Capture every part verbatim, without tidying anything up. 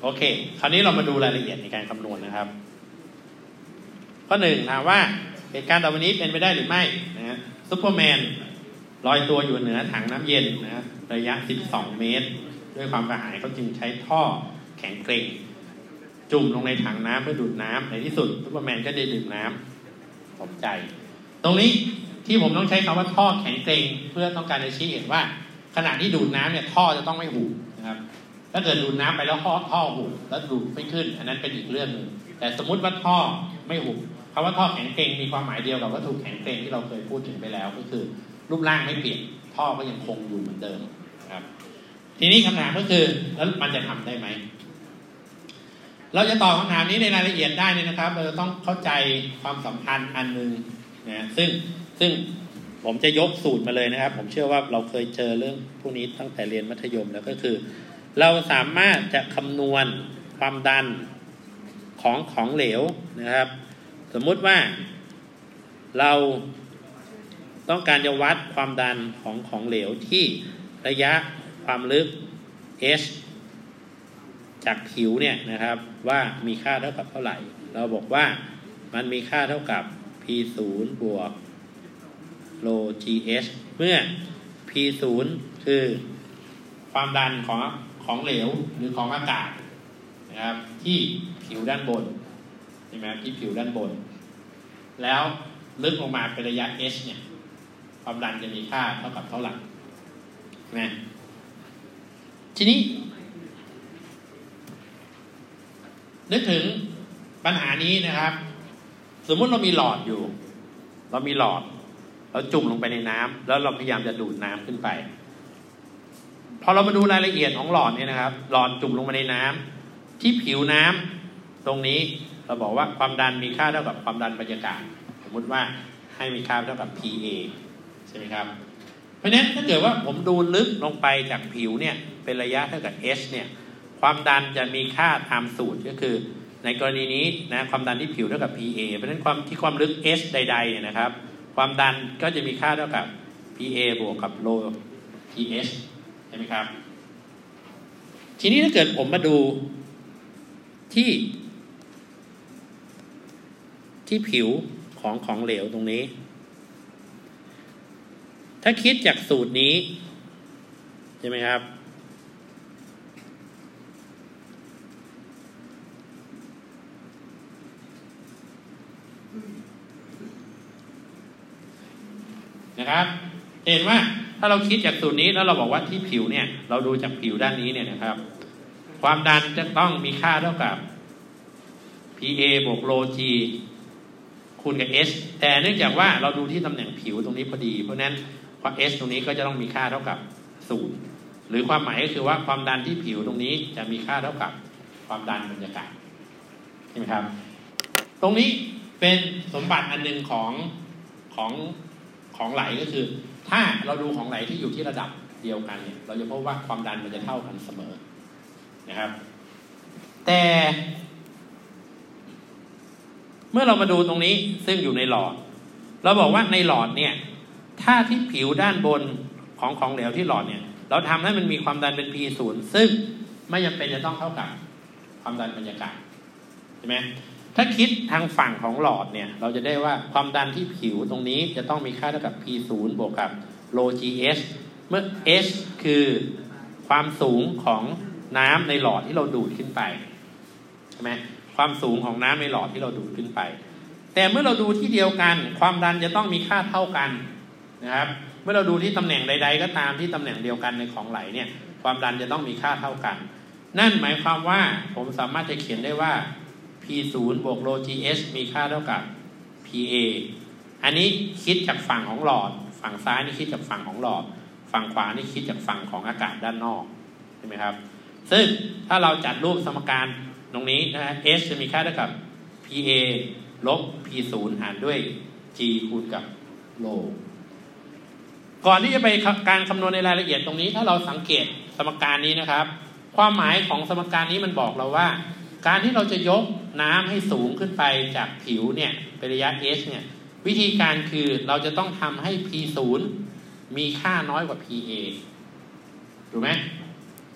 โอเคคราวนี้เรามาดูรายละเอียดในการคำนวณนะครับข้อหนึ่งถามว่าเหตุการณ์ต่อไปนี้เป็นไปได้หรือไม่นะฮะซุปเปอร์แมนลอยตัวอยู่เหนือถังน้ำเย็นนะระยะสิบสองเมตรด้วยความกระหายเขาจึงใช้ท่อแข็งเกร็งจุ่มลงในถังน้ำเพื่อดูดน้ำในที่สุดซุปเปอร์แมนก็ได้ดื่มน้ำสมใจตรงนี้ที่ผมต้องใช้คำว่าท่อแข็งเกร็งเพื่อต้องการจะชี้เห็นว่าขณะที่ดูดน้ำเนี่ยท่อจะต้องไม่หูนะครับถ้าเกิดดูดน้ำไปแล้วท่อท่อหูแล้วดูดไม่ขึ้นอันนั้นเป็นอีกเรื่องนึงแต่สมมุติว่าท่อไม่หูคำว่าท่อแข็งเกร็งมีความหมายเดียวกับวัตถุแข็งเกร็งที่เราเคยพูดถึงไปแล้วก็คือรูปร่างไม่เปลี่ยนท่อก็ยังคงอยู่เหมือนเดิมครับทีนี้คำถามก็คือแล้วมันจะทำได้ไหมเราจะตอบคำถามนี้ในรายละเอียดได้เนี่ยนะครับเราจะต้องเข้าใจความสัมพันธ์อันนึงนะซึ่งซึ่งผมจะยกสูตรมาเลยนะครับผมเชื่อว่าเราเคยเจอเรื่องพวกนี้ตั้งแต่เรียนมัธยมแล้วก็คือเราสามารถจะคำนวณความดันของของเหลวนะครับสมมุติว่าเราต้องการจะวัดความดันของของเหลวที่ระยะความลึก h จากผิวเนี่ยนะครับว่ามีค่าเท่ากับเท่าไหร่เราบอกว่ามันมีค่าเท่ากับ p ศูนย์ บวก rho gh เมื่อ p ศูนย์ คือความดันของของเหลวหรือของอากาศนะครับที่ผิวด้านบนใช่ไหมที่ผิวด้านบนแล้วลึกลงมาเป็นระยะ h เนี่ยความดันจะมีค่าเท่ากับเท่าไหร่นะทีนี้นึกถึงปัญหานี้นะครับสมมุติเรามีหลอดอยู่เรามีหลอดเราจุ่มลงไปในน้ำแล้วเราพยายามจะดูดน้ำขึ้นไปพอเรามาดูรายละเอียดของหลอดเนี่ยนะครับหลอดจุ่มลงไปในน้ำที่ผิวน้ำตรงนี้เราบอกว่าความดันมีค่าเท่ากับความดันบรรยากาศสมมุติว่าให้มีค่าเท่ากับ พี เอ ใช่ไหมครับเพราะฉะนั้นถ้าเกิดว่าผมดูลึกลงไปจากผิวเนี่ยเป็นระยะเท่ากับ h เนี่ยความดันจะมีค่าตามสูตรก็คือในกรณีนี้นะความดันที่ผิวเท่ากับ พี เอ เพราะฉะนั้นความที่ความลึก h ใดๆเนี่ยนะครับความดันก็จะมีค่าเท่ากับ พี เอ บวกกับ rho gh ใช่ไหมครับทีนี้ถ้าเกิดผมมาดูที่ที่ผิวของของเหลวตรงนี้ถ้าคิดจากสูตรนี้ใช่ไหมครับนะครับเห็นว่าถ้าเราคิดจากสูตรนี้แล้วเราบอกว่าที่ผิวเนี่ยเราดูจากผิวด้านนี้เนี่ยนะครับความดันจะต้องมีค่าเท่ากับ พี เอ บวก rho g คูณกับ h แต่เนื่องจากว่าเราดูที่ตำแหน่งผิวตรงนี้พอดีเพราะนั้นความ h ตรงนี้ก็จะต้องมีค่าเท่ากับศูนย์หรือความหมายก็คือว่าความดันที่ผิวตรงนี้จะมีค่าเท่ากับความดันบรรยากาศใช่ไหมครับตรงนี้เป็นสมบัติอันหนึ่งของของของไหลก็คือถ้าเราดูของไหลที่อยู่ที่ระดับเดียวกันเนี่ยเราจะพบว่าความดันมันจะเท่ากันเสมอนะครับแต่เมื่อเรามาดูตรงนี้ซึ่งอยู่ในหลอดเราบอกว่าในหลอดเนี่ยถ้าที่ผิวด้านบนของของเหลวที่หลอดเนี่ยเราทำให้มันมีความดันเป็น พี ศูนย์ ซึ่งไม่จำเป็นจะต้องเท่ากับความดันบรรยากาศใช่ไหมถ้าคิดทางฝั่งของหลอดเนี่ยเราจะได้ว่าความดันที่ผิวตรงนี้จะต้องมีค่าเท่ากับ พี ศูนย์ บวกกับ rho gh เมื่อ h คือความสูงของน้ำในหลอดที่เราดูดขึ้นไปใช่ไหมความสูงของน้ำในหลอดที่เราดูดขึ้นไปแต่เมื่อเราดูที่เดียวกันความดันจะต้องมีค่าเท่ากันนะครับเมื่อเราดูที่ตำแหน่งใดๆก็ตามที่ตำแหน่งเดียวกันในของไหลเนี่ยความดันจะต้องมีค่าเท่ากันนั่นหมายความว่าผมสามารถจะเขียนได้ว่า พี ศูนย์ บวก rho gh มีค่าเท่ากับ พี เอ อันนี้คิดจากฝั่งของหลอดฝั่งซ้ายนี่คิดจากฝั่งของหลอดฝั่งขวานี่คิดจากฝั่งของอากาศด้านนอกใช่ไหมครับซึ่งถ้าเราจัดรูปสมการตรงนี้นะฮะ h จะมีค่าเท่ากับ พี เอ ลบ พี ศูนย์ หารด้วย g คูณกับ rho ก่อนที่จะไปการคำนวณในรายละเอียดตรงนี้ถ้าเราสังเกตสมการนี้นะครับความหมายของสมการนี้มันบอกเราว่าการที่เราจะยกน้ำให้สูงขึ้นไปจากผิวเนี่ยเป็นระยะ h เนี่ยวิธีการคือเราจะต้องทำให้ พี ศูนย์ มีค่าน้อยกว่า พี เอ ถูกไหม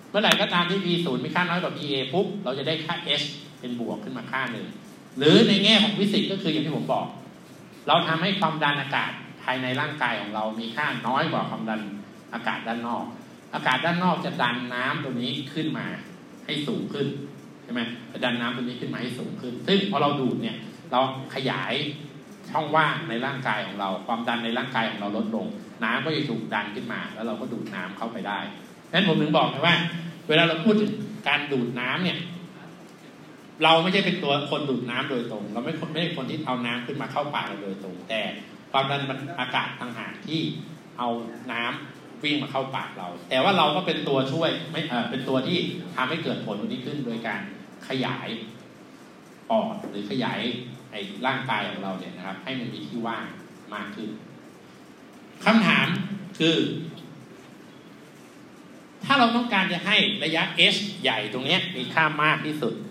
เมื่อไหร่ก็ตามที่ P ศูนย์มีค่าน้อยกว่า พี เอ ปุ๊บเราจะได้ค่า H เป็นบวกขึ้นมาค่าหนึ่งหรือในแง่ของฟิสิกส์ก็คืออย่างที่ผมบอกเราทำให้ความดันอากาศภายในร่างกายของเรามีค่าน้อยกว่าความดันอากาศด้านนอกอากาศด้านนอกจะดันน้ำตัวนี้ขึ้นมาให้สูงขึ้นใช่ไหมจะดันน้ำตัวนี้ขึ้นมาให้สูงขึ้นซึ่งพอเราดูดเนี่ยเราขยายช่องว่างในร่างกายของเราความดันในร่างกายของเราลดลงน้ำก็จะถูกดันขึ้นมาแล้วเราก็ดูดน้ำเข้าไปได้ฉะนั้นผมถึงบอกนะว่าเวลาเราพูดถึงการดูดน้ำเนี่ยเราไม่ใช่เป็นตัวคนดูดน้ำโดยตรงเราไม่ไม่ใช่คนที่เอาน้ำขึ้นมาเข้าปากเราโดยตรงแต่ความดันอากาศต่างหากที่เอาน้ำวิ่งมาเข้าปากเราแต่ว่าเราก็เป็นตัวช่วยไม่เออเป็นตัวที่ทำให้เกิดผลตรงนี้ขึ้นโดยการขยายปอดหรือขยายไอ้ร่างกายของเราเนี่ยนะครับให้มันมีที่ว่างมากขึ้นคำถามคือถ้าเราต้องการจะให้ระยะ h ใหญ่ตรงนี้มีค่ามากที่สุด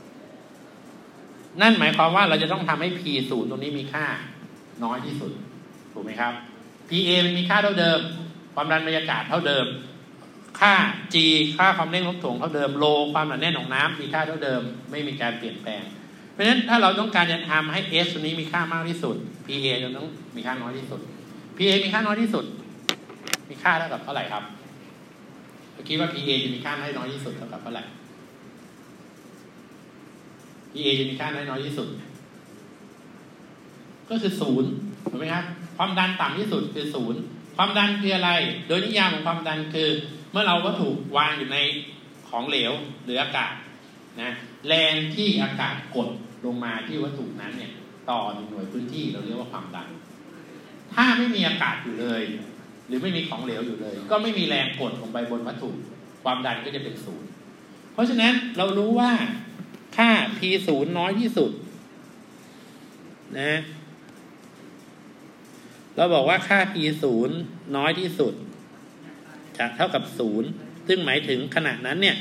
นั่นหมายความว่าเราจะต้องทำให้ p ศูนย์ตรงนี้มีค่าน้อยที่สุดถูกไหมครับ พี เอ มันมีค่าเท่าเดิมความดันบรรยากาศเท่าเดิมค่า G ค่าความเร่งโน้มถ่วงเท่าเดิมโลความหนาแน่นของน้ำมีค่าเท่าเดิมไม่มีการเปลี่ยนแปลงเพราะฉะนั้นถ้าเราต้องการจะทำให้ h ตัวนี้มีค่ามากที่สุด พี เอ จะต้องมีค่าน้อยที่สุด พี เอ มีค่าน้อยที่สุดมีค่าเท่ากับเท่าไหร่ครับคิดว่า พี เอ จะมีค่าน้อยที่สุดเท่ากับเท่าไหร่ พี เอ จะมีค่าน้อยที่สุดก็คือศูนย์ถูกไหมครับความดันต่ำที่สุดคือศูนย์ความดันคืออะไรโดยนิยามของความดันคือเมื่อเราวัตถุวางอยู่ในของเหลวหรืออากาศนะแรงที่อากาศกดลงมาที่วัตถุนั้นเนี่ยต่อหนึ่งหน่วยพื้นที่เราเรียกว่าความดันถ้าไม่มีอากาศอยู่เลยหรือไม่มีของเหลวอยู่เลยก็ไม่มีแรงกดลงไปบนวัตถุความดันก็จะเป็นศูนย์เพราะฉะนั้นเรารู้ว่าค่า P ศูนย์น้อยที่สุดนะเราบอกว่าค่า P ศูนย์น้อยที่สุดจะเท่ากับศูนย์ซึ่งหมายถึงขณะนั้นเนี่ย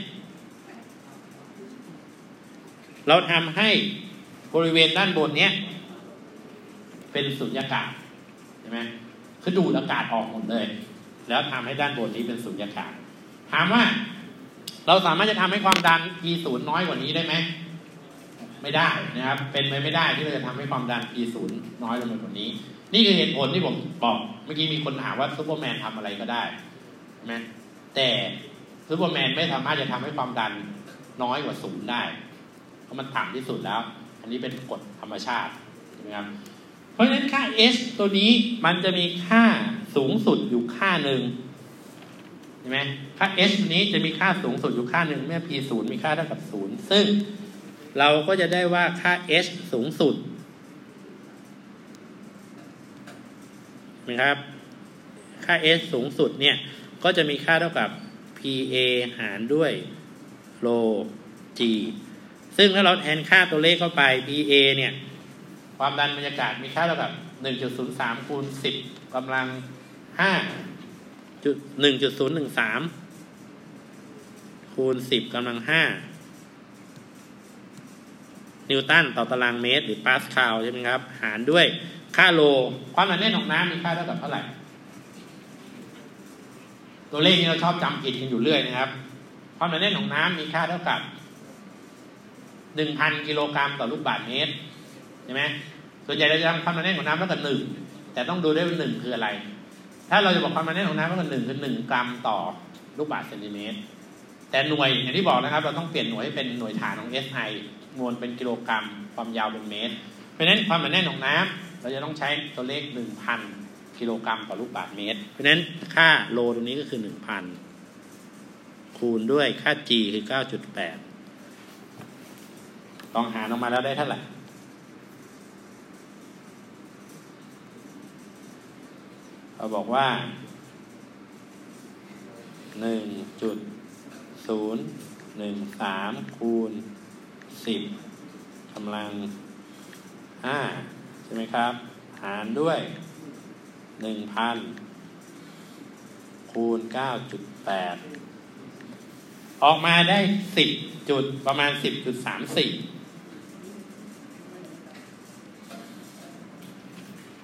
เราทำให้บริเวณด้านบนเนี้ยเป็นสุญญากาศใช่ไหมคือดูดอากาศออกหมดเลยแล้วทำให้ด้านบนนี้เป็นสุญญากาศถามว่าเราสามารถจะทำให้ความดัน P ศูนย์น้อยกว่านี้ได้ไหมไม่ได้นะครับเป็นไปไม่ได้ที่เราจะทำให้ความดัน P ศูนย์น้อยลงไปกว่านี้นี่คือเหตุผลที่ผมบอกเมื่อกี้มีคนถามว่าซูเปอร์แมนทำอะไรก็ได้ใช่ไหมแต่ซูเปอร์แมนไม่สามารถจะทำให้ความดันน้อยกว่าศูนย์ได้เพราะมันต่ำที่สุดแล้วอันนี้เป็นกฎธรรมชาติใช่ไหมครับเพราะฉะนั้นค่า h ตัวนี้มันจะมีค่าสูงสุดอยู่ค่าหนึ่งใช่ไหมค่า h ตัวนี้จะมีค่าสูงสุดอยู่ค่าหนึ่งเมื่อ p ศูนย์มีค่าเท่ากับศูนย์ซึ่งเราก็จะได้ว่าค่า h สูงสุดนะครับค่า h สูงสุดเนี่ยก็จะมีค่าเท่ากับ พี เอ หารด้วย โล g ซึ่งถ้าเราแทนค่าตัวเลขเข้าไป พี เอ เนี่ยความดันบรรยากาศมีค่าเท่ากับ หนึ่งจุดศูนย์สาม คูณสิบกำลังห้า หนึ่งจุดศูนย์หนึ่งสาม คูณสิบกำลังห้านิวตันต่อตารางเมตรหรือปาสคาลใช่ไหมครับหารด้วยค่าโลความหนาแน่นของน้ำมีค่าเท่ากับเท่าไหร่ตัวเลขนี้เราชอบจำผิดกันอยู่เรื่อยนะครับความหนาแน่นของน้ำมีค่าเท่ากับ หนึ่งพัน กิโลกรัมต่อลูกบาศก์เมตรใช่ไหมส่วนใหญ่เราจะทำความหนาแน่นของน้ำเท่ากับหนึ่งแต่ต้องดูด้วยว่าหนึ่งคืออะไรถ้าเราจะบอกความหนาแน่นของน้ำเท่ากับหนึ่งคือหนึ่งกรัมต่อลูกบาศก์เซนติเมตรแต่หน่วยอย่างที่บอกนะครับเราต้องเปลี่ยนหน่วยให้เป็นหน่วยฐานของ เอส ไอ มวลเป็นกิโลกรัมความยาวเป็นเมตรเพราะฉะนั้นความหนาแน่นของน้ำเราจะต้องใช้ตัวเลข หนึ่งพัน กิโลกรัมต่อลูกบาศก์เมตรเพราะฉะนั้นค่าโลตรงนี้ก็คือ หนึ่งพัน คูณด้วยค่า G คือ เก้าจุดแปด ลองหารออกมาแล้วได้เท่าไหร่เราบอกว่า หนึ่งจุดศูนย์ หนึ่งสาม คูณสิบกำลังห้าใช่ไหมครับหารด้วย หนึ่งพัน คูณ เก้าจุดแปด ออกมาได้สิบจุดประมาณ สิบจุดสามสี่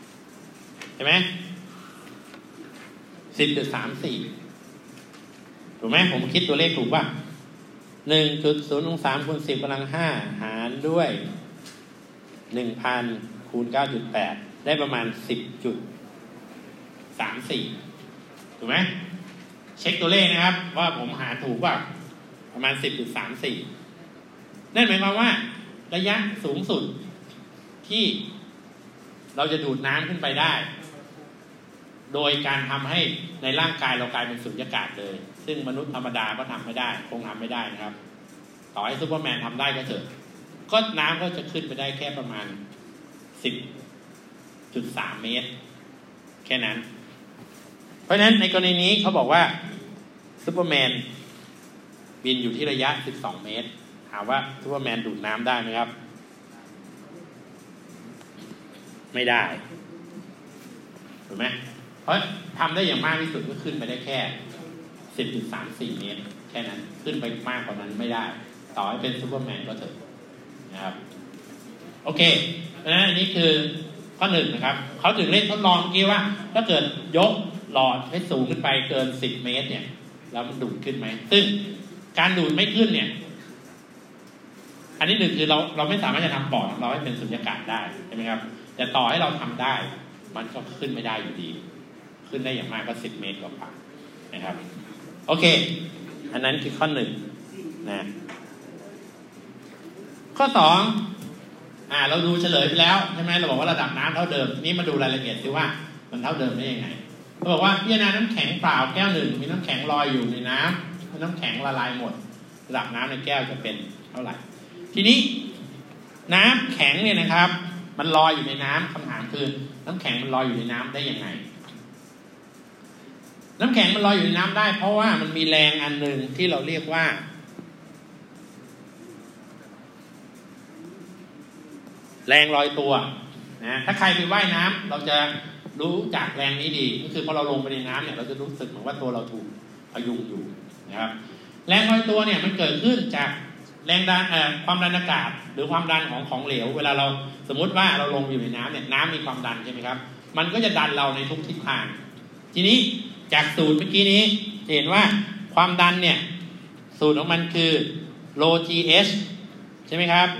เห็นไหม สิบจุดสามสี่ ถถูกไหมผมคิดตัวเลขถูกป่ะหนึ่งจุดศูนย์สามคูณสิบกำลังห้าหารด้วยหนึ่งพันคูณเก้าจุดแปดได้ประมาณสิบจุดสามสี่ถูกไหมเช็คตัวเลขนะครับว่าผมหาถูกป่ะประมาณสิบจุดสามสี่นั่นหมายความว่าระยะสูงสุดที่เราจะดูดน้ำขึ้นไปได้โดยการทำให้ในร่างกายเรากลายเป็นสุญญากาศเลยซึ่งมนุษย์ธรรมดาก็ทำไม่ได้คงทำไม่ได้นะครับต่อให้ซูเปอร์แมนทำได้ก็เถอะก็น้ำก็จะขึ้นไปได้แค่ประมาณสิบจุดสามเมตรแค่นั้นเพราะฉะนั้นในกรณีนี้เขาบอกว่าซูเปอร์แมนบินอยู่ที่ระยะสิบสองเมตรถามว่าซูเปอร์แมนดูดน้ำได้ไหมครับไม่ได้ถูกไหมเพราะทำได้อย่างมากที่สุดก็ขึ้นไปได้แค่ สิบจุดสามสี่ เมตรแค่นั้นขึ้นไปมากกว่านั้นไม่ได้ต่อให้เป็นซูเปอร์แมนก็เถอะนะครับโอเคเพราะฉะนั้นอันนี้คือข้อหนึ่งนะครับเขาถึงเล่นทดลองเมื่อกี้ว่าถ้าเกิดยกหลอดให้สูงขึ้นไปเกินสิบเมตรเนี่ยแล้วมันดูดขึ้นไหมซึ่งการดูดไม่ขึ้นเนี่ยอันนี้หนึ่งคือเราเราไม่สามารถจะทำปอดของเราให้เป็นสุญญากาศได้ใช่ไหมครับแต่ต่อให้เราทำได้มันก็ขึ้นไม่ได้อยู่ดีขึ้นได้อย่างมากก็สิบเมตรกว่านะครับโอเคอันนั้นคือข้อหนึ่งนะข้อสองอ่าเราดูเฉลยไปแล้วใช่ไหมเราบอกว่าระดับน้ำเท่าเดิมนี้มาดูรายละเอียดซิว่ามันเท่าเดิมได้ยังไงเขาบอกว่าพิจารณาน้ำแข็งเปล่าแก้วหนึ่งมีน้ำแข็งลอยอยู่ในน้ำน้ำแข็งละลายหมดระดับน้ำในแก้วจะเป็นเท่าไหร่ทีนี้น้ำแข็งเนี่ยนะครับมันลอยอยู่ในน้ำคำถามคือน้ำแข็งมันลอยอยู่ในน้ำได้ยังไงน้ำแข็งมันลอยอยู่ในน้ำได้เพราะว่ามันมีแรงอันหนึ่งที่เราเรียกว่าแรงลอยตัวนะถ้าใครไปว่ายน้ำเราจะรู้จักแรงนี้ดีก็คือพอเราลงไปในน้ำเนี่ยเราจะรู้สึกเหมือนว่าตัวเราถูกพยุงอยู่นะครับแรงลอยตัวเนี่ยมันเกิดขึ้นจากแรงดันความดันอากาศหรือความดันของของเหลวเวลาเราสมมติว่าเราลงอยู่ในน้ำเนี่ยน้ำมีความดันใช่ไหมครับมันก็จะดันเราในทุกทิศทางทีนี้จากสูตรเมื่อกี้นี้จะเห็นว่าความดันเนี่ยสูตรของมันคือ rho th ใช่ไหมครับ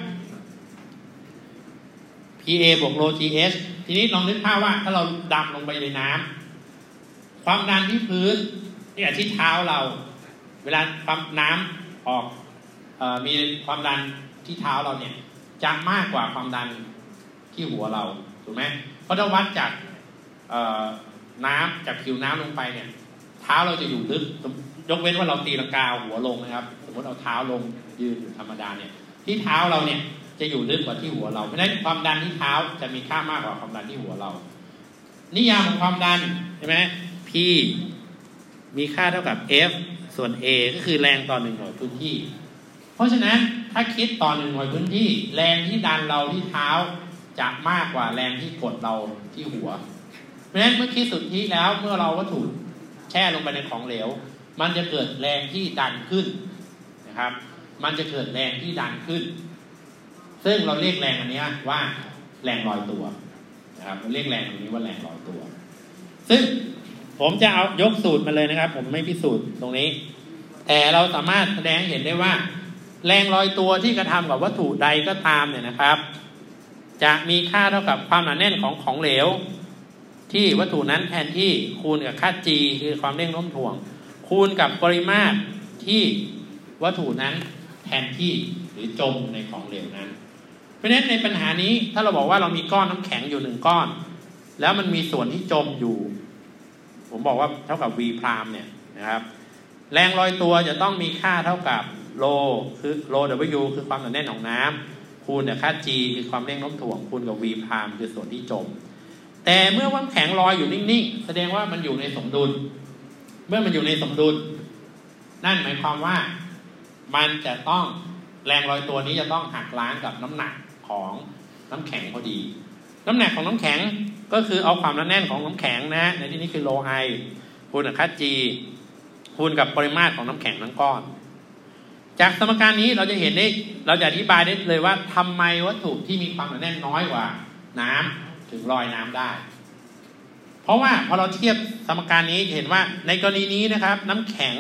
pa บวก rho th ทีนี้ลองนึกภาพว่าถ้าเราดำลงไปในน้ำความดันที่พื้นที่ที่เท้าเราเวลาความน้ำออกเอ่อมีความดันที่เท้าเราเนี่ยจะมากกว่าความดันที่หัวเราถูกไหมเพราะถ้าวัดจากเอ่อน้ำจากผิวน้ำลงไปเนี่ยเท้าเราจะอยู่ลึกยกเว้นว่าเราตีลังกาหัวลงนะครับสมมติเอาเท้าลงยืนอยู่ธรรมดาเนี่ยที่เท้าเราเนี่ยจะอยู่ลึกกว่าที่หัวเราเพราะฉะนั้นความดันที่เท้าจะมีค่ามากกว่าความดันที่หัวเรานิยามของความดันใช่ไหม P มีค่าเท่ากับ F ส่วน A ก็คือแรงต่อหนึ่งหน่วยพื้นที่เพราะฉะนั้นถ้าคิดต่อหนึ่งหน่วยพื้นที่แรงที่ดันเราที่เท้าจะมากกว่าแรงที่กดเราที่หัวเพราะฉะนั้นเมื่อคิดสุดที่แล้วเมื่อเราวัตถุแช่ลงไปในของเหลวมันจะเกิดแรงที่ดันขึ้นนะครับมันจะเกิดแรงที่ดันขึ้นซึ่งเราเรียกแรงอันนี้ว่าแรงลอยตัวนะครับเราเรียกแรงอันนี้ว่าแรงลอยตัวซึ่งผมจะเอายกสูตรมาเลยนะครับผมไม่พิสูจน์ตรงนี้แต่เราสามารถแสดงเห็นได้ว่าแรงลอยตัวที่กระทำกับวัตถุใดก็ตามเนี่ยนะครับจะมีค่าเท่ากับความหนาแน่นของของเหลวที่วัตถุนั้นแทนที่คูณกับค่า g คือความเร่งโน้มถ่วงคูณกับปริมาตรที่วัตถุนั้นแทนที่หรือจมในของเหลวนั้นเพราะฉะนั้นในปัญหานี้ถ้าเราบอกว่าเรามีก้อนน้ำแข็งอยู่หนึ่งก้อนแล้วมันมีส่วนที่จมอยู่ผมบอกว่าเท่ากับ v พรามเนี่ยนะครับแรงลอยตัวจะต้องมีค่าเท่ากับโลคือโล w คือความหนาแน่นของน้ำคูณกับค่า g คือความเร่งโน้มถ่วงคูณกับ v พรามคือส่วนที่จมแต่เมื่อน้ำแข็งลอยอยู่นิ่งๆแสดงว่ามันอยู่ในสมดุลเมื่อมันอยู่ในสมดุลนั่นหมายความว่ามันจะต้องแรงลอยตัวนี้จะต้องหักล้างกับน้ำหนักของน้ำแข็งพอดีน้ำหนักของน้ำแข็งก็คือเอาความหนาแน่นของน้ำแข็งนะในที่นี้คือโลไอคูณกับค่า g คูณกับปริมาตรของน้ำแข็งทั้งก้อนจากสมการนี้เราจะเห็นได้เราจะอธิบายได้เลยว่าทำไมวัตถุที่มีความหนาแน่นน้อยกว่าน้ำถึงลอยน้ำได้เพราะว่าพอเราเทียบสมการนี้เห็นว่าในกรณีนี้นะครับน้ำแข็ง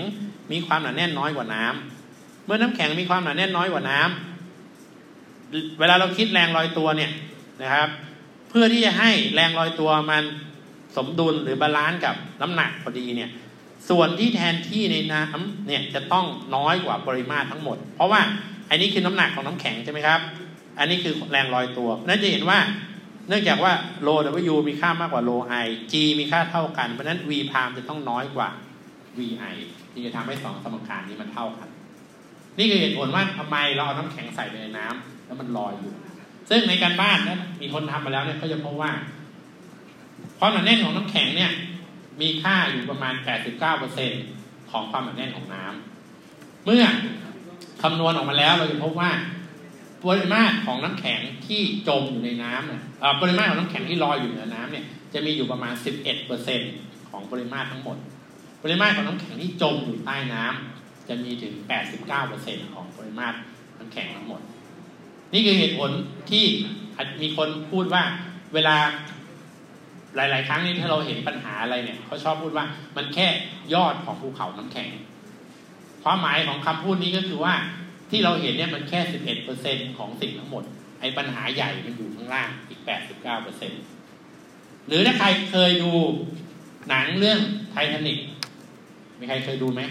มีความหนาแน่นน้อยกว่าน้ำเมื่อน้ำแข็งมีความหนาแน่นน้อยกว่าน้ำเวลาเราคิดแรงลอยตัวเนี่ยนะครับเพื่อที่จะให้แรงลอยตัวมันสมดุลหรือบาลานซ์กับน้ำหนักพอดีเนี่ยส่วนที่แทนที่ในน้ำเนี่ยจะต้องน้อยกว่าปริมาตรทั้งหมดเพราะว่าอันนี้คือน้ำหนักของน้ำแข็งใช่ไหมครับอันนี้คือแรงลอยตัวนั่นจะเห็นว่าเนื่องจากว่าโล W มีค่ามากกว่าโล I G มีค่าเท่ากันเพราะฉะนั้น V พามจะต้องน้อยกว่า V I ที่จะทำให้สองสมการนี้มันเท่ากันนี่คือเหตุผลว่าทำไมเราเอาน้ำแข็งใส่ไปในน้ำแล้วมันลอยอยู่ซึ่งในการบ้านนะมีคนทำมาแล้วเนี่ยก็จะพบว่าความหนาแน่นของน้ำแข็งเนี่ยมีค่าอยู่ประมาณ แปดสิบเก้าเปอร์เซ็นต์ ของความหนาแน่นของน้ำเมื่อคำนวณออกมาแล้วเราจะพบว่าปริมาตรของน้ำแข็งที่จมอยู่ในน้ำเนี่ยปริมาตรของน้ำแข็งที่ลอยอยู่เหนือน้ำเนี่ยจะมีอยู่ประมาณ สิบเอ็ดเปอร์เซ็นต์ ของปริมาตรทั้งหมดปริมาตรของน้ำแข็งที่จมอยู่ใต้น้ำจะมีถึง แปดสิบเก้าเปอร์เซ็นต์ ของปริมาตรน้ำแข็งทั้งหมดนี่คือเหตุผลที่มีคนพูดว่าเวลาหลายๆครั้งนี่ถ้าเราเห็นปัญหาอะไรเนี่ยเขาชอบพูดว่ามันแค่ยอดของภูเขาน้ำแข็งความหมายของคำพูดนี้ก็คือว่าที่เราเห็นเนี่ยมันแค่ สิบเอ็ดเปอร์เซ็นต์ ของสิ่งทั้งหมดไอ้ปัญหาใหญ่มันอยู่ข้างล่างอีก แปดสิบเก้าเปอร์เซ็นต์ หรือถ้าใครเคยดูหนังเรื่องไททานิคมีใครเคยดูไหม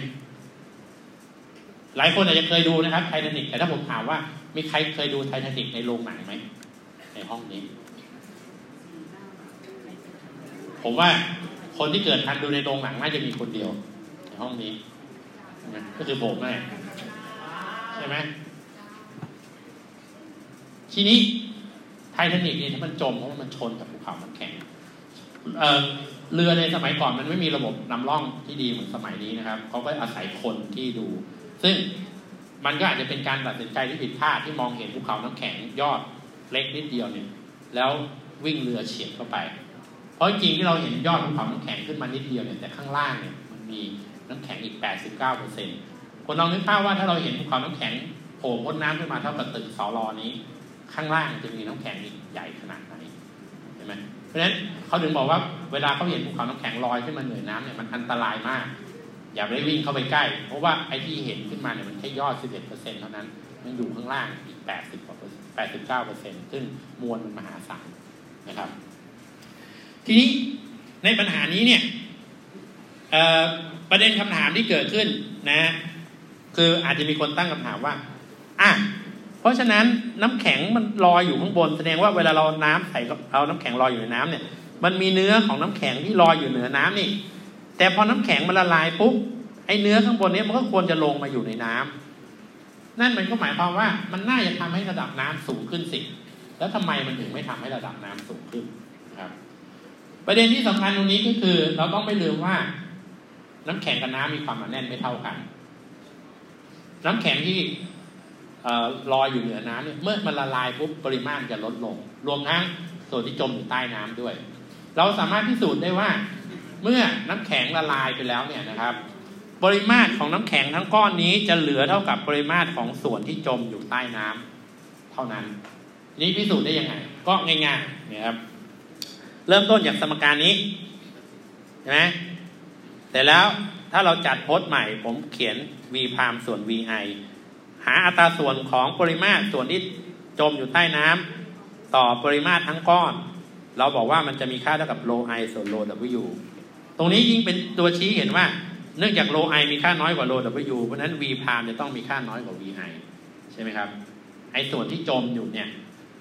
หลายคนอาจจะเคยดูนะครับไททานิคแต่ถ้าผมถามว่ามีใครเคยดูไททานิคในโรงหนังไหมในห้องนี้ผมว่าคนที่เกิดทันดูในโรงหนังน่าจะมีคนเดียวในห้องนี้ก็คือผมนั่นแหละใช่ไหมทีนี้ไททานิคเนี่ยถ้ามันจมเพราะว่ามันชนกับภูเขาน้ำแข็ง เอ่อเรือในสมัยก่อนมันไม่มีระบบนำร่องที่ดีเหมือนสมัยนี้นะครับเขาก็อาศัยคนที่ดูซึ่งมันก็อาจจะเป็นการตัดสินใจที่ผิดพลาดที่มองเห็นภูเขาน้ำแข็งยอดเล็กนิดเดียวเนี่ยแล้ววิ่งเรือเฉียดเข้าไปเพราะจริงที่เราเห็นยอดภูเขาน้ำแข็งขึ้นมานิดเดียวเนี่ยแต่ข้างล่างเนี่ยมันมีน้ำแข็งอีก แปดสิบเก้าเปอร์เซ็นต์ คนลองนึกภาพว่าถ้าเราเห็นภูเขาน้ำแข็งโผล่พ้นน้ำขึ้นมาเท่ากับตึกสลนี้ข้างล่างจะมีน้ำแข็งอีกใหญ่ขนาดไหนเห็นไหมเพราะฉะนั้นเขาถึงบอกว่าเวลาเขาเห็นภูเขาน้ำแข็งลอยขึ้นมาเหนือน้ำเนี่ยมันอันตรายมากอย่าไปวิ่งเข้าไปใกล้เพราะว่าไอ้ที่เห็นขึ้นมาเนี่ยมันแค่ยอด สิบเอ็ดเปอร์เซ็นต์ เท่านั้นมันอยู่ข้างล่างอีก แปดสิบกว่าเปอร์เซ็นต์ แปดสิบเก้าเปอร์เซ็นต์ ซึ่งมวลมันมหาศาลนะครับทีนี้ในปัญหานี้เนี่ยประเด็นคำถามที่เกิดขึ้นนะคืออาจจะมีคนตั้งคำถามว่าอ่ะเพราะฉะนั้นน้ำแข็งมันลอยอยู่ข้างบนแสดงว่าเวลาเราน้ำใส่เอาน้ำแข็งลอยอยู่ในน้ำเนี่ยมันมีเนื้อของน้ำแข็งที่ลอยอยู่เหนือน้ำนี่แต่พอน้ำแข็งมันละลายปุ๊บไอ้เนื้อข้างบนนี้มันก็ควรจะลงมาอยู่ในน้ำนั่นมันก็หมายความว่ามันน่าจะทำให้ระดับน้ำสูงขึ้นสิแล้วทำไมมันถึงไม่ทำให้ระดับน้ำสูงขึ้นครับประเด็นที่สำคัญตรงนี้ก็คือเราต้องไม่ลืมว่าน้ำแข็งกับน้ำมีความหนาแน่นไม่เท่ากันน้ำแข็งที่ลอยอยู่เหนือน้ำเนี่ยเมื่อมันละลายปุ๊บปริมาณจะลดลงรวมทั้งส่วนที่จมอยู่ใต้น้ำด้วยเราสามารถพิสูจน์ได้ว่าเมื่อน้ำแข็งละลายไปแล้วเนี่ยนะครับปริมาตรของน้ำแข็งทั้งก้อนนี้จะเหลือเท่ากับปริมาตรของส่วนที่จมอยู่ใต้น้ำเท่านั้นนี้พิสูจน์ได้ยังไงก็ง่ายๆเนี่ยครับเริ่มต้นจากสมการนี้ใช่ไหมแต่แล้วถ้าเราจัดพจน์ใหม่ผมเขียน v พามส่วน vi หาอัตราส่วนของปริมาตรส่วนที่จมอยู่ใต้น้ำต่อปริมาตรทั้งก้อนเราบอกว่ามันจะมีค่าเท่ากับ rho i ส่วน rho w ตรงนี้ยิ่งเป็นตัวชี้เห็นว่าเนื่องจาก rho i มีค่าน้อยกว่า rho w เพราะฉะนั้น v พามจะต้องมีค่าน้อยกว่า vi ใช่ไหมครับไอ้ส่วนที่จมอยู่เนี่ย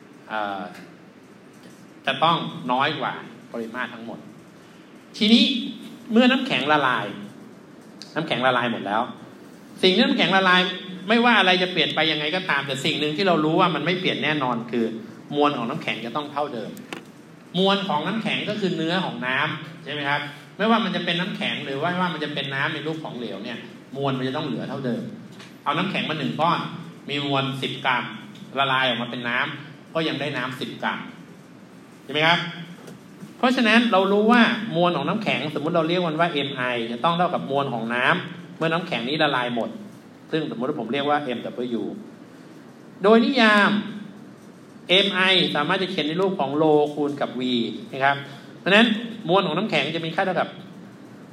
จะต้องน้อยกว่าปริมาตรทั้งหมดทีนี้เมื่อน้ำแข็งละลายน้ำแข็งละลายหมดแล้วสิ่งที่น้ำแข็งละลายไม่ว่าอะไรจะเปลี่ยนไปยังไงก็ตามแต่สิ่งหนึ่งที่เรารู้ว่ามันไม่เปลี่ยนแน่นอนคือมวลของน้ำแข็งจะต้องเท่าเดิมมวลของน้ำแข็งก็คือเนื้อของน้ำใช่ไหมครับไม่ว่ามันจะเป็นน้ำแข็งหรือว่าว่ามันจะเป็นน้ำในรูปของเหลวเนี่ยมวลมันจะต้องเหลือเท่าเดิมเอาน้ำแข็งมาหนึ่งก้อนมีมวลสิบกรัมละลายออกมาเป็นน้ำก็ยังได้น้ำสิบกรัมใช่ไหมครับเพราะฉะนั้นเรารู้ว่ามวลของน้ำแข็งสมมุติเราเรียกมันว่า mi จะต้องเท่ากับมวลของน้ำเมื่อน้ำแข็งนี้ละลายหมดซึ่งสมมติว่าผมเรียกว่า mw โดยนิยาม mi สามารถจะเขียนในรูปของโลคูณกับ v นะครับเพราะฉะนั้นมวลของน้ำแข็งจะมีค่าเท่ากับ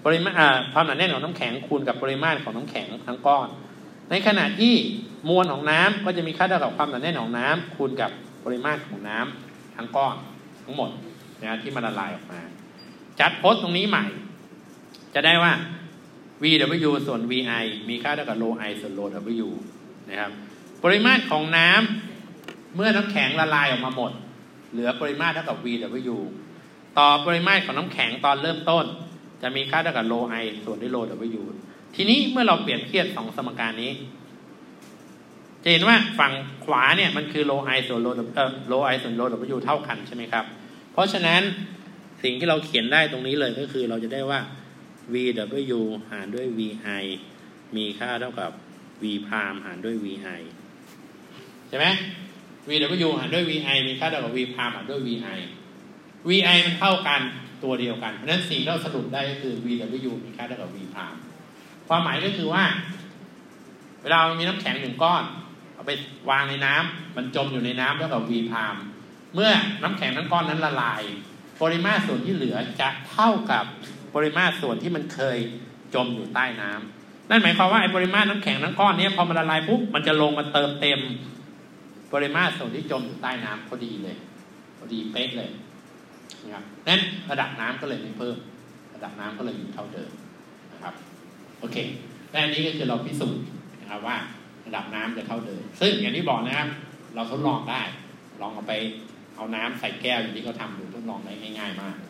ปริมาตรความหนาแน่นของน้ำแข็งคูณกับปริมาตรของน้ำแข็งทั้งก้อนในขณะที่มวลของน้ำก็จะมีค่าเท่ากับความหนาแน่นของน้ำคูณกับปริมาตรของน้ำทั้งก้อนทั้งหมดนะที่มันละลายออกมาจัดพจน์ตรงนี้ใหม่จะได้ว่า วี ดับเบิลยู ส่วน วี ไอ มีค่าเท่ากับ rho I ส่วน rho W นะครับปริมาตรของน้ำเมื่อน้ำแข็งละลายออกมาหมดเหลือปริมาตรเท่ากับ วี ดับเบิลยู ต่อปริมาตรของน้ำแข็งตอนเริ่มต้นจะมีค่าเท่ากับ rho I ส่วนด้วย rho W ทีนี้เมื่อเราเปรียบเทียบสองสมการนี้จะเห็นว่าฝั่งขวาเนี่ยมันคือ rho I ส่วน rho เอ่อ rho I ส่วน rho W เท่ากันใช่ไหมครับเพราะฉะนั้นสิ่งที่เราเขียนได้ตรงนี้เลยก็คือเราจะได้ว่า วี ดับเบิลยู หารด้วย วี ไอ มีค่าเท่ากับ V พรามหารด้วย วี ไอ ใช่ไหม วี ดับเบิลยู หารด้วย วี ไอ มีค่าเท่ากับ V พรามหารด้วย วี ไอ วี ไอ มันเท่ากันตัวเดียวกันเพราะฉะนั้นสิ่งที่เราสรุปได้ก็คือ วี ดับเบิลยู มีค่าเท่ากับ V พรามความหมายก็คือว่าเวลามันมีน้ำแข็งหนึ่งก้อนเอาไปวางในน้ำมันจมอยู่ในน้ำเท่ากับ V พรามเมื่อน้ำแข็งทั้งก้อนนั้นละลายปริมาตรส่วนที่เหลือจะเท่ากับปริมาตรส่วนที่มันเคยจมอยู่ใต้น้ำนั่นหมายความว่าไอ้ปริมาตรน้ำแข็งทั้งก้อนนี้พอมันละลายปุ๊บมันจะลงมาเติมเต็มปริมาตรส่วนที่จมอยู่ใต้น้ำพอดีเลยพอดีเป๊ะเลยนะครับนั้นระดับน้ำก็เลยไม่เพิ่มระดับน้ำก็เลยอยู่เท่าเดิมนะครับโอเคและอันนี้ก็คือเราพิสูจน์นะครับว่าระดับน้ำจะเท่าเดิมซึ่งอย่างที่บอกนะครับเราทดลองได้ลองเอาไปเอาน้ำใส่แก้วอย่างที่เขาทำดูทดลองได้ง่ายๆมาก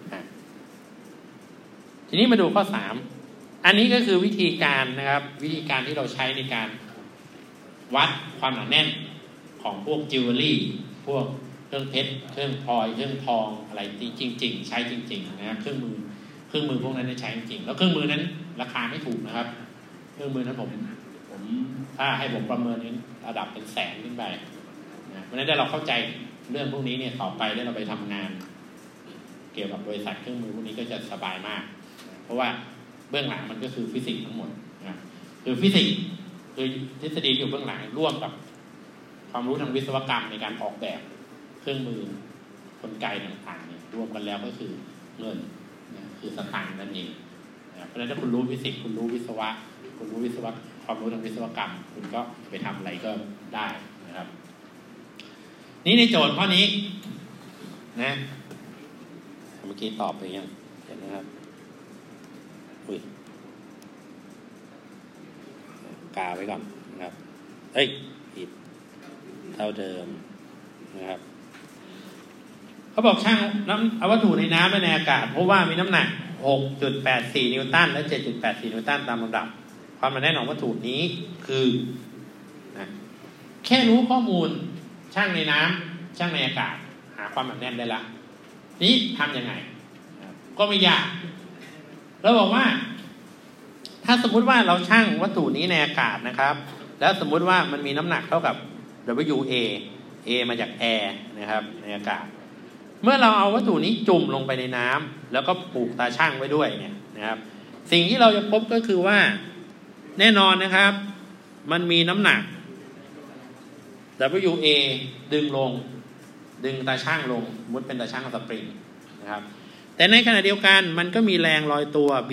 ทีนี้มาดูข้อสามอันนี้ก็คือวิธีการนะครับวิธีการที่เราใช้ในการวัดความหนาแน่นของพวกจิวเวลรี่พวกเครื่องเพชรเครื่องพลอยเครื่องทองอะไรจริงๆใช้จริงๆนะเครื่องมือเครื่องมือพวกนั้นใช้จริงแล้วเครื่องมือนั้นราคาไม่ถูกนะครับเครื่องมือนั้นผมผมถ้าให้ผมประเมินนี้ระดับเป็นแสนขึ้นไปนะเพราะฉะนั้นถ้าเราเข้าใจเรื่องพวกนี้เนี่ยต่อไปถ้าเราไปทำงานเกี่ยวกับบริษัทเครื่องมือพวกนี้ก็จะสบายมากเพราะว่าเบื้องหลังมันก็คือฟิสิกส์ทั้งหมดนะคือฟิสิกส์คือทฤษฎีอยู่เบื้องหลังร่วมกับความรู้ทางวิศวกรรมในการออกแบบเครื่องมือกลไกต่างๆเนี่ยรวมกันแล้วก็คือเงินนะคือสตางค์นั่นเองนะเพราะฉะนั้นถ้าคุณรู้ฟิสิกส์คุณรู้วิศวะคุณรู้วิศวะความรู้ทางวิศวกรรมคุณก็ไปทำอะไรก็ได้นะครับนี่ในโจทย์ข้อนี้นะเมื่อกี้ตอบไปยังเห็นนะครับอุ้ยกาไว้ก่อนนะครับเอ้ยผิดเท่าเดิมนะครับเขาบอกช่างน้ำเอาวัตถุในน้ำและในอากาศเพราะว่ามีน้ำหนัก หกจุดแปดสี่ นิวตันและ เจ็ดจุดแปดสี่ นิวตันตามลำดับความหนาแน่นของวัตถุนี้คือนะแค่รู้ข้อมูลช่างในน้ำช่างในอากาศหาความหนาแน่นได้ละนี้ทำยังไงก็ไม่ยากเราบอกว่าถ้าสมมุติว่าเราชั่งวัตถุนี้ในอากาศนะครับแล้วสมมุติว่ามันมีน้ำหนักเท่ากับ ดับเบิลยู เอ A มาจากแอร์นะครับในอากาศเมื่อเราเอาวัตถุนี้จุ่มลงไปในน้ำแล้วก็ผูกตาช่างไว้ด้วยเนี่ยนะครับสิ่งที่เราจะพบก็คือว่าแน่นอนนะครับมันมีน้ำหนัก ดับเบิลยู เอ ดึงลงดึงตาช่างลงมุดเป็นตาช่างสปริงนะครับแต่ในขณะเดียวกันมันก็มีแรงลอยตัว B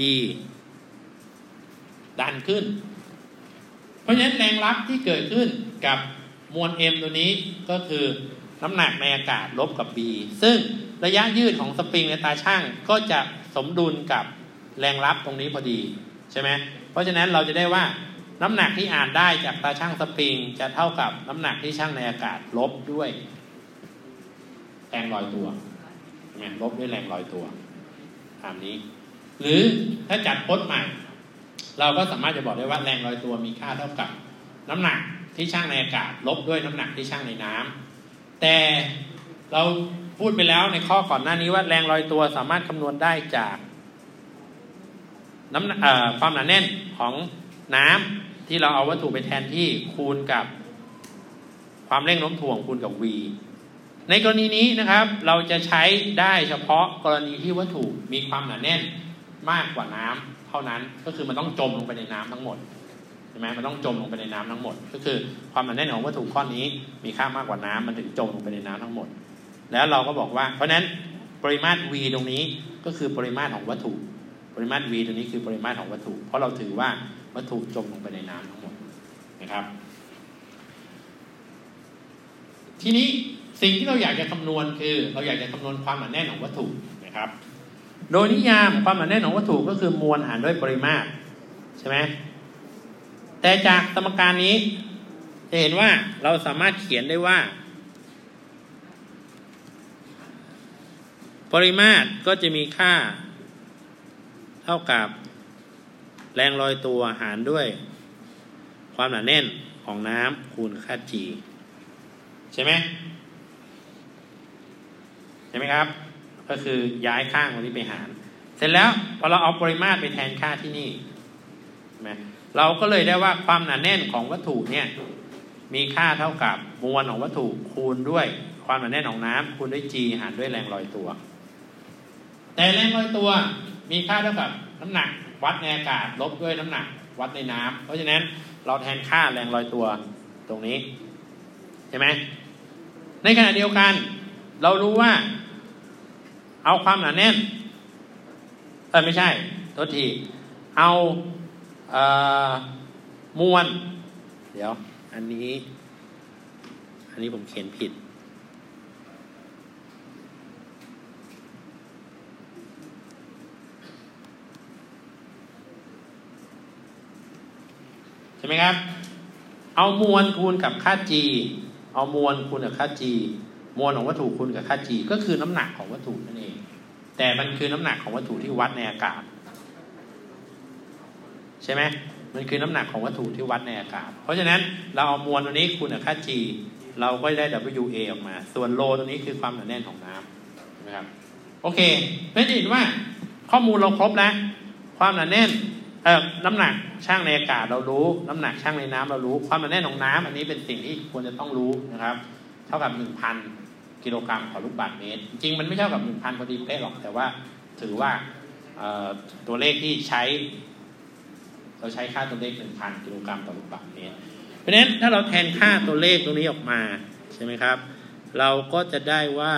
ดันขึ้นเพราะฉะนั้นแรงรับที่เกิดขึ้นกับมวล M ตัวนี้ก็คือน้ำหนักในอากาศลบกับ B ซึ่งระยะยืดของสปริงในตาช่างก็จะสมดุลกับแรงรับตรงนี้พอดีใช่ไหมเพราะฉะนั้นเราจะได้ว่าน้ำหนักที่อ่านได้จากตาช่างสปริงจะเท่ากับน้ำหนักที่ช่างในอากาศลบด้วยแรงลอยตัวลบด้วยแรงลอยตัวตามนี้หรือถ้าจัดพจน์ใหม่เราก็สามารถจะบอกได้ว่าแรงลอยตัวมีค่าเท่ากับน้ำหนักที่ช่างในอากาศลบด้วยน้ำหนักที่ช่างในน้ำแต่เราพูดไปแล้วในข้อก่อนหน้านี้ว่าแรงลอยตัวสามารถคำนวณได้จากน้ำความหนาแน่นของน้ำที่เราเอาวัตถุไปแทนที่คูณกับความเร่งโน้มถ่วงคูณกับ v ในกรณีนี้นะครับเราจะใช้ได้เฉพาะกรณีที่วัตถุมีความหนาแน่นมากกว่าน้ำเท่านั้นก็คือมันต้องจมลงไปในน้ำทั้งหมดใช่ไหมมันต้องจมลงไปในน้ำทั้งหมดก็คือความหนาแน่นของวัตถุก้อนนี้มีค่ามากกว่าน้ำมันถึงจมลงไปในน้ำทั้งหมดแล้วเราก็บอกว่าเพราะนั้นปริมาตร v ตรงนี้ก็คือปริมาตรของวัตถุปริมาตร v ตัวนี้คือปริมาตรของวัตถุเพราะเราถือว่าวัตถุจมลงไปในน้ำทั้งหมดนะครับทีนี้สิ่งที่เราอยากจะคำนวณคือเราอยากจะคำนวณความหนาแน่นของวัตถุนะครับโดยนิยามความหนาแน่นของวัตถุก็คือมวลหารด้วยปริมาตรใช่ไหมแต่จากสมการนี้จะเห็นว่าเราสามารถเขียนได้ว่าปริมาตรก็จะมีค่าเท่ากับแรงลอยตัวหารด้วยความหนาแน่นของน้ำคูณค่า g ใช่ไหมใช่ไหมครับก็คือย้ายข้างตรงนี้ไปหารเสร็จแล้วพอเราเอาปริมาตรไปแทนค่าที่นี่ใช่ไหมเราก็เลยได้ว่าความหนาแน่นของวัตถุเนี่ยมีค่าเท่ากับมวลของวัตถุคูณด้วยความหนาแน่นของน้ำคูณด้วย g หารด้วยแรงลอยตัวแต่แรงลอยตัวมีค่าเท่ากับน้ำหนักวัดในอากาศลบด้วยน้ำหนักวัดในน้ำเพราะฉะนั้นเราแทนค่าแรงลอยตัวตรงนี้ใช่ไหมในขณะเดียวกันเรารู้ว่าเอาความหนาแน่นเออไม่ใช่โทษทีเอาเอ่อมวลเดี๋ยวอันนี้อันนี้ผมเขียนผิดใช่ไหมครับเอามวลคูณกับค่า g เอามวลคูณกับค่า g มวลของวัตถุคูณกับค่า g ก็คือน้ำหนักของวัตถุนั่นเองแต่มันคือน้ำหนักของวัตถุที่วัดในอากาศใช่ไหมมันคือน้ำหนักของวัตถุที่วัดในอากาศเพราะฉะนั้นเราเอามวลตัวนี้คูณกับค่า g เราก็ได้ W A ออกมาส่วนโลตัวนี้คือความหนาแน่นของน้ำนะครับโอเคเพื่อจะเห็นว่าข้อมูลเราครบแล้วความหนาแน่นเอ่อน้ำหนักช่างในอากาศเรารู้น้ำหนักช่างในน้ำเรารู้ความหนาแน่นของน้ำอันนี้เป็นสิ่งที่ควรจะต้องรู้นะครับเท่ากับ หนึ่งพัน กิโลกรัมต่อลูกบาศก์เมตรจริงมันไม่เท่ากับ หนึ่งพัน พอดีเป๊ะหรอกแต่ว่าถือว่าตัวเลขที่ใช้เราใช้ค่าตัวเลข หนึ่งพัน กิโลกรัมต่อลูกบาศก์เมตรเพราะฉะนั้นถ้าเราแทนค่าตัวเลขตรงนี้ออกมาใช่ไหมครับเราก็จะได้ว่า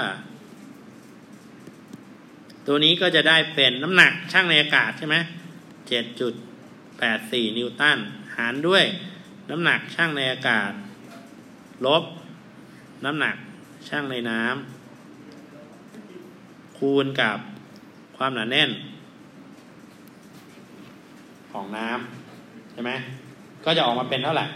ตัวนี้ก็จะได้เป็นน้ำหนักช่างในอากาศใช่ไหมเจ็ดจุดแปดสี่ นิวตันหารด้วยน้ำหนักช่างในอากาศลบน้ำหนักช่างในน้ำคูณกับความหนาแน่นของน้ำใช่ไหมก็จะออกมาเป็นเท่าไหร่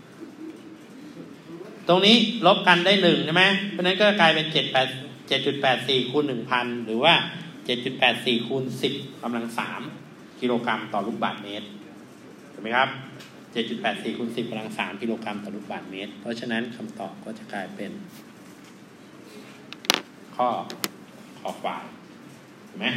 ตรงนี้ลบกันได้หนึ่งใช่ไหมเพราะนั้นก็กลายเป็นเจ็ด แปด เจ็ดจุดแปดสี่ คูณ หนึ่งพัน หรือว่า เจ็ดจุดแปดสี่ คูณ สิบกำลังสามกิโลกรัมต่อลูกบาศก์เมตรถูกไหมครับ เจ็ดจุดแปดสี่ คูณ สิบกำลังสามกิโลกรัมต่อลูกบาศก์เมตรเพราะฉะนั้นคำตอบก็จะกลายเป็นข้อข้อควายเห็นไหม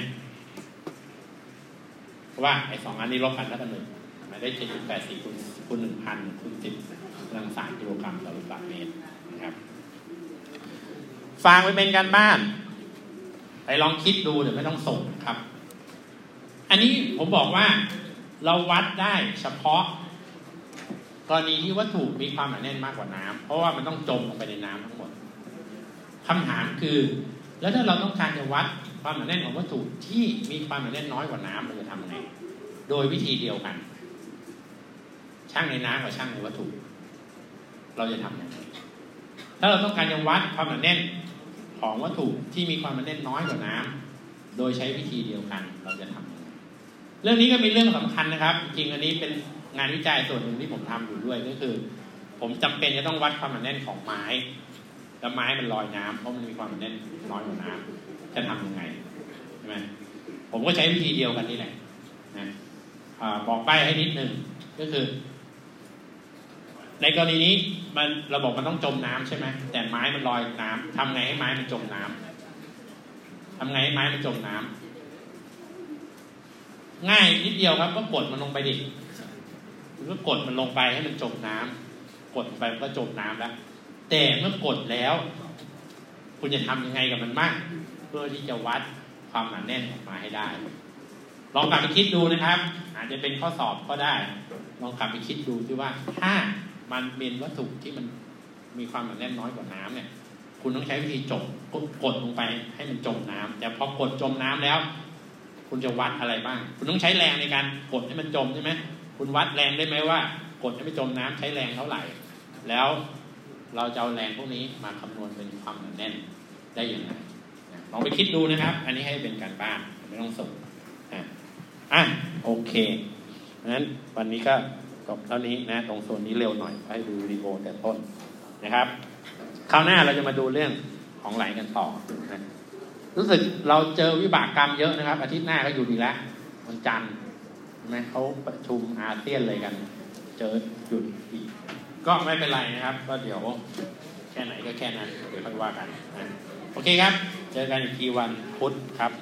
เพราะว่าไอ้สองอันนี้ลบกันเท่ากันหนึ่งมาได้ เจ็ดจุดแปดสี่ คูณ คูณ หนึ่งพัน คูณ สิบกำลังสามกิโลกรัมต่อลูกบาศก์เมตรนะครับฝากไปเป็นการบ้านไปลองคิดดูเดี๋ยวไม่ต้องส่งครับอันนี้ผมบอกว่าเราวัดได้เฉพาะกรณีที่วัตถุมีความหนาแน่นมากกว่าน้ำเพราะว่ามันต้องจมลงไปในน้ำทั้งหมดคำถามคือแล้วถ้าเราต้องการจะวัดความหนาแน่นของวัตถุที่มีความหนาแน่นน้อยกว่าน้ำเราจะทำยังไงโดยวิธีเดียวกันช่างในน้ำกับช่างในวัตถุเราจะทำยังไงถ้าเราต้องการจะวัดความหนาแน่นของวัตถุที่มีความหนาแน่นน้อยกว่าน้ำโดยใช้วิธีเดียวกันเราจะทำยังไงเรื่องนี้ก็เป็นเรื่องสำคัญนะครับจริงๆอันนี้เป็นงานวิจัยส่วนหนึ่งที่ผมทำอยู่ด้วยก็คือผมจำเป็นจะต้องวัดความหนาแน่นของไม้แล้วไม้มันลอยน้ำเพราะมันมีความหนาแน่นน้อยกว่าน้ำจะทำยังไงใช่ไหมผมก็ใช้วิธีเดียวกันนี่แหละนะบอกใบ้ให้นิดนึงก็คือในกรณีนี้มันระบบมันต้องจมน้ำใช่ไหมแต่ไม้มันลอยน้ำทำไงให้ไม้มันจมน้ำทำไงให้ไม้มันจมน้ำง่ายนิดเดียวครับก็กดมันลงไปดิก็กดมันลงไปให้มันจมน้ำกดไปมันก็จมน้ำแล้วแต่เมื่อกดแล้วคุณจะทำยังไงกับมันบ้างเพื่อที่จะวัดความหนาแน่นออกมาให้ได้ลองกลับไปคิดดูนะครับอาจจะเป็นข้อสอบก็ได้ลองกลับไปคิดดูที่ว่าถ้ามันเป็นวัตถุที่มันมีความหนาแน่นน้อยกว่าน้ำเนี่ยคุณต้องใช้วิธีจมกดลงไปให้มันจมน้ำแต่พอกดจมน้ำแล้วคุณจะวัดอะไรบ้างคุณต้องใช้แรงในการกดให้มันจมใช่ไหมคุณวัดแรงได้ไหมว่ากดให้มันจมน้ำใช้แรงเท่าไหร่แล้วเราจะเอาแรงพวกนี้มาคำนวณเป็นความหนาแน่นได้อย่างไรลองไปคิดดูนะครับอันนี้ให้เป็นการบ้านไม่ต้องส่งอ่ะอ่ะโอเคเพราะฉะนั้นวันนี้ก็จบเท่านี้นะตรงโซนนี้เร็วหน่อยให้ดูวิดีโอแต่ต้นนะครับคราวหน้าเราจะมาดูเรื่องของไหลกันต่อนะรู้สึกเราเจอวิบากกรรมเยอะนะครับอาทิตย์หน้าก็อยู่ดีแล้ววันจันทร์ใช่ไหมเขาประชุมอาเซียนเลยกันเจอหยุดอีกก็ไม่เป็นไรนะครับก็เดี๋ยวแค่ไหนก็แค่นั้นเดี๋ยวค่อยว่ากันนะโอเคครับเจอกันอีกทีวันพุธครับ